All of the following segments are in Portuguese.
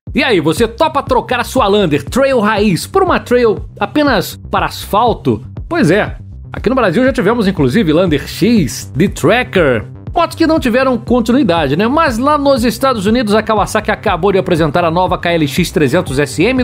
E aí, você topa trocar a sua Lander Trail raiz por uma Trail apenas para asfalto? Pois é, aqui no Brasil já tivemos inclusive Lander X, de Tracker, motos que não tiveram continuidade, né? Mas lá nos Estados Unidos a Kawasaki acabou de apresentar a nova KLX 300 SM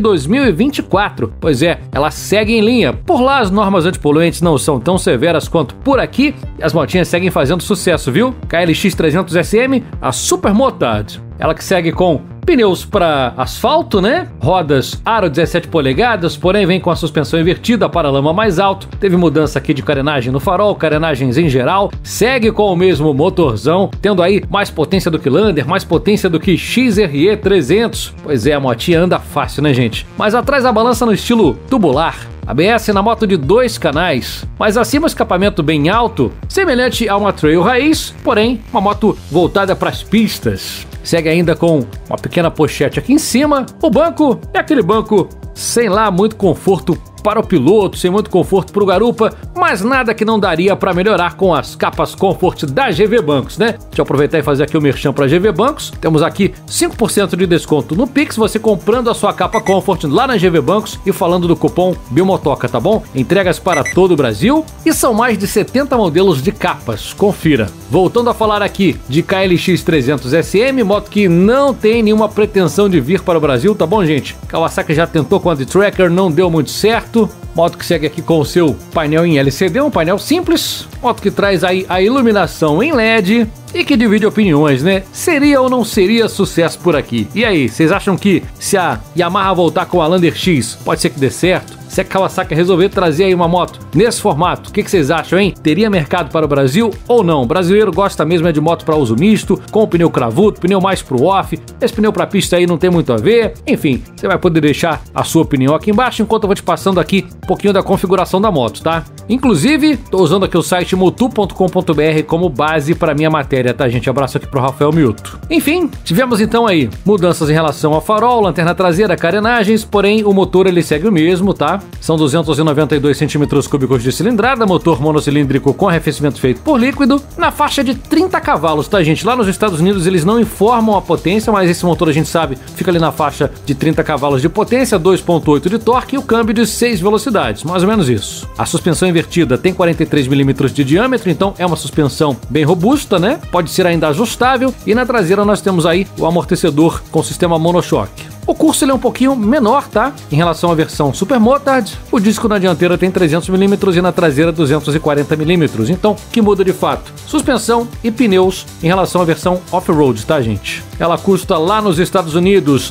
2024. Pois é, ela segue em linha. Por lá as normas antipoluentes não são tão severas quanto por aqui e as motinhas seguem fazendo sucesso, viu? KLX 300 SM, a Super Motard. Ela que segue com pneus para asfalto, né? Rodas aro 17 polegadas, porém vem com a suspensão invertida para lama mais alto. Teve mudança aqui de carenagem no farol, carenagens em geral. Segue com o mesmo motorzão, tendo aí mais potência do que Lander, mais potência do que XRE 300. Pois é, a motinha anda fácil, né, gente? Mas atrás a balança no estilo tubular. ABS na moto de 2 canais, mas acima o escapamento bem alto, semelhante a uma Trail raiz, porém uma moto voltada para as pistas. Segue ainda com uma pequena pochete aqui em cima. O banco é aquele banco sem lá muito conforto para o piloto, sem muito conforto para o garupa, mas nada que não daria para melhorar com as capas Comfort da GV Bancos, né? Deixa eu aproveitar e fazer aqui o merchan para a GV Bancos. Temos aqui 5% de desconto no Pix, você comprando a sua capa Comfort lá na GV Bancos e falando do cupom BILMOTOCA, tá bom? Entregas para todo o Brasil e são mais de 70 modelos de capas, confira. Voltando a falar aqui de KLX 300 SM, moto que não tem nenhuma pretensão de vir para o Brasil, tá bom, gente? Kawasaki já tentou com a D-Tracker, não deu muito certo. Moto que segue aqui com o seu painel em LCD, um painel simples. Moto que traz aí a iluminação em LED e que divide opiniões, né? Seria ou não seria sucesso por aqui? E aí, vocês acham que se a Yamaha voltar com a Lander X, pode ser que dê certo? Se a Kawasaki resolver trazer aí uma moto nesse formato, o que vocês acham, hein? Teria mercado para o Brasil ou não? O brasileiro gosta mesmo de moto para uso misto, com o pneu cravudo, pneu mais pro off. Esse pneu para pista aí não tem muito a ver. Enfim, você vai poder deixar a sua opinião aqui embaixo enquanto eu vou te passando aqui um pouquinho da configuração da moto, tá? Inclusive, tô usando aqui o site motu.com.br como base para minha matéria, tá, gente? Abraço aqui pro Rafael Milto. Enfim, tivemos então aí mudanças em relação ao farol, lanterna traseira, carenagens, porém o motor ele segue o mesmo, tá? São 292 cm3 de cilindrada, motor monocilíndrico com arrefecimento feito por líquido, na faixa de 30 cavalos, tá, gente? Lá nos Estados Unidos eles não informam a potência, mas esse motor a gente sabe fica ali na faixa de 30 cavalos de potência, 2.8 de torque e o câmbio de 6 velocidades, mais ou menos isso. A suspensão invertida tem 43 mm de diâmetro, então é uma suspensão bem robusta, né? Pode ser ainda ajustável e na traseira nós temos aí o amortecedor com sistema monochoque. O curso ele é um pouquinho menor, tá? Em relação à versão Super Motard, o disco na dianteira tem 300 mm e na traseira 240 mm. Então, o que muda de fato? Suspensão e pneus em relação à versão Off-Road, tá, gente? Ela custa lá nos Estados Unidos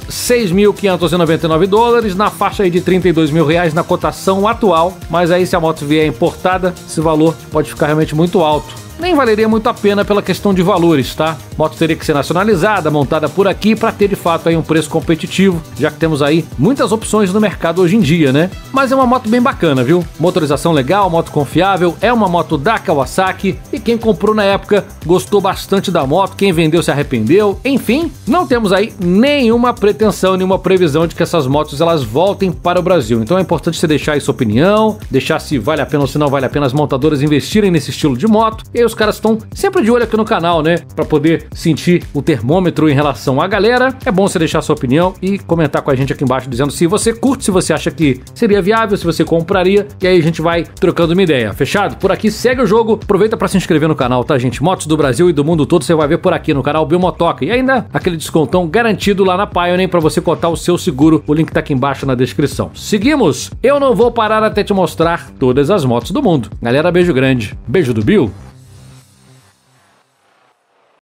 $6.599, na faixa aí de R$32 mil na cotação atual. Mas aí se a moto vier importada, esse valor pode ficar realmente muito alto. Nem valeria muito a pena pela questão de valores, tá? A moto teria que ser nacionalizada, montada por aqui para ter de fato aí um preço competitivo, já que temos aí muitas opções no mercado hoje em dia, né? Mas é uma moto bem bacana, viu? Motorização legal, moto confiável, é uma moto da Kawasaki e quem comprou na época gostou bastante da moto, quem vendeu se arrependeu, enfim, não temos aí nenhuma pretensão, nenhuma previsão de que essas motos elas voltem para o Brasil. Então é importante você deixar aí sua opinião, deixar se vale a pena ou se não vale a pena as montadoras investirem nesse estilo de moto. E os caras estão sempre de olho aqui no canal, né? Pra poder sentir o termômetro em relação à galera. É bom você deixar sua opinião e comentar com a gente aqui embaixo dizendo se você curte, se você acha que seria viável, se você compraria. E aí a gente vai trocando uma ideia. Fechado? Por aqui segue o jogo. Aproveita pra se inscrever no canal, tá, gente? Motos do Brasil e do mundo todo você vai ver por aqui no canal BILMOTOCA. E ainda aquele descontão garantido lá na Pioneer pra você cotar o seu seguro. O link tá aqui embaixo na descrição. Seguimos! Eu não vou parar até te mostrar todas as motos do mundo. Galera, beijo grande. Beijo do Bill.